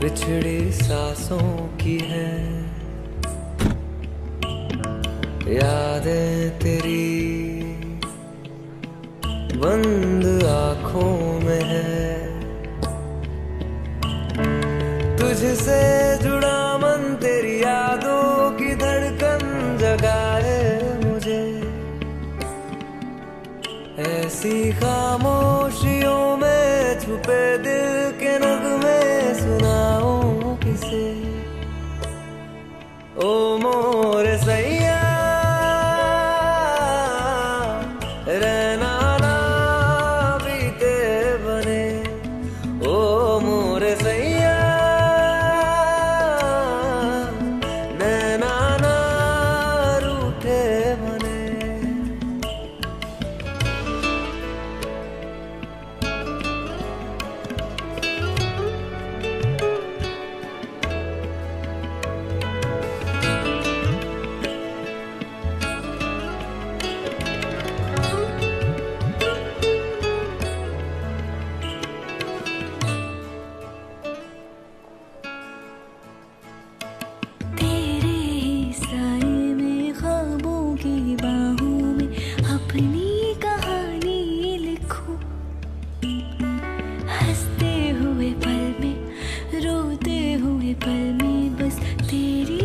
बिछड़ी सांसों की है यादें तेरी बंद आंखों में है। तुझसे जुड़ा मन तेरी यादों की धड़कन जगाए मुझे। ऐसी खामोशियों में छुपे दिल के नगमे सुनाऊं किसे। ओ मोरे सैया रहना ना बीते बने। ओ मोरे सैया नैना ना रूठे बने। अपनी कहानी लिखूं हंसते हुए पल में रोते हुए पल में बस तेरी